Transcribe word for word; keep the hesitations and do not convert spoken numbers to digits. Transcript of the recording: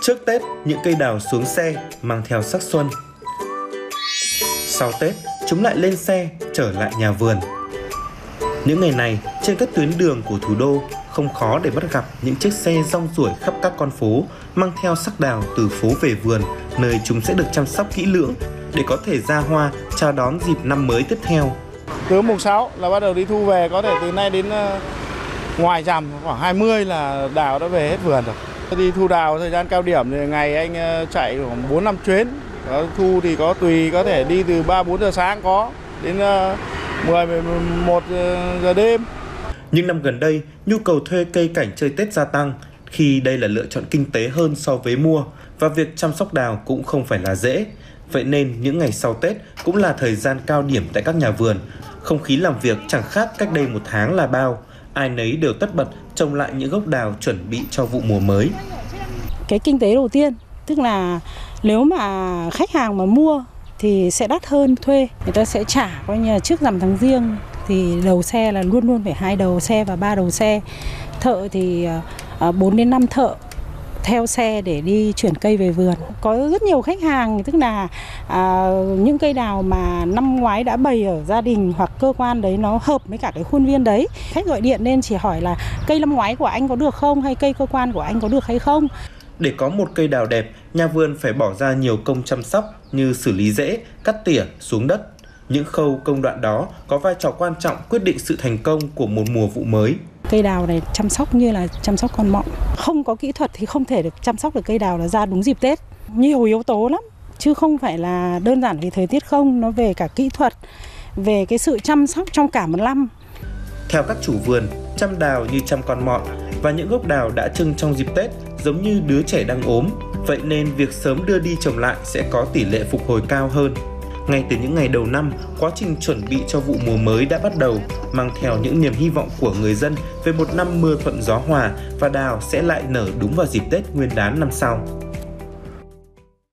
Trước Tết, những cây đào xuống xe mang theo sắc xuân. Sau Tết, chúng lại lên xe trở lại nhà vườn. Những ngày này, trên các tuyến đường của thủ đô, không khó để bắt gặp những chiếc xe rong ruổi khắp các con phố, mang theo sắc đào từ phố về vườn, nơi chúng sẽ được chăm sóc kỹ lưỡng để có thể ra hoa chào đón dịp năm mới tiếp theo. Từ mùng sáu là bắt đầu đi thu về, có thể từ nay đến ngoài rằm khoảng hai mươi là đào đã về hết vườn rồi. Đi thu đào thời gian cao điểm thì ngày anh chạy khoảng bốn năm chuyến. Có thu thì có tùy, có thể đi từ ba bốn giờ sáng có đến mười mười một giờ đêm. Nhưng năm gần đây, nhu cầu thuê cây cảnh chơi Tết gia tăng khi đây là lựa chọn kinh tế hơn so với mua và việc chăm sóc đào cũng không phải là dễ. Vậy nên những ngày sau Tết cũng là thời gian cao điểm tại các nhà vườn. Không khí làm việc chẳng khác cách đây một tháng là bao. Ai nấy đều tất bật trồng lại những gốc đào chuẩn bị cho vụ mùa mới. Cái kinh tế đầu tiên, tức là nếu mà khách hàng mà mua thì sẽ đắt hơn thuê. Người ta sẽ trả coi như là trước rằm tháng Giêng thì đầu xe là luôn luôn phải hai đầu xe và ba đầu xe. Thợ thì bốn đến năm thợ theo xe để đi chuyển cây về vườn. Có rất nhiều khách hàng, tức là à, những cây đào mà năm ngoái đã bày ở gia đình hoặc cơ quan đấy nó hợp với cả cái khuôn viên đấy. Khách gọi điện lên chỉ hỏi là cây năm ngoái của anh có được không, hay cây cơ quan của anh có được hay không. Để có một cây đào đẹp, nhà vườn phải bỏ ra nhiều công chăm sóc như xử lý rễ, cắt tỉa, xuống đất. Những khâu công đoạn đó có vai trò quan trọng quyết định sự thành công của một mùa vụ mới. Cây đào này chăm sóc như là chăm sóc con mọng. Không có kỹ thuật thì không thể được chăm sóc được cây đào là ra đúng dịp Tết. Nhiều yếu tố lắm, chứ không phải là đơn giản vì thời tiết không. Nó về cả kỹ thuật, về cái sự chăm sóc trong cả một năm. Theo các chủ vườn, chăm đào như chăm con mọn và những gốc đào đã trưng trong dịp Tết giống như đứa trẻ đang ốm. Vậy nên việc sớm đưa đi trồng lại sẽ có tỷ lệ phục hồi cao hơn. Ngay từ những ngày đầu năm, quá trình chuẩn bị cho vụ mùa mới đã bắt đầu, mang theo những niềm hy vọng của người dân về một năm mưa thuận gió hòa và đào sẽ lại nở đúng vào dịp Tết Nguyên đán năm sau.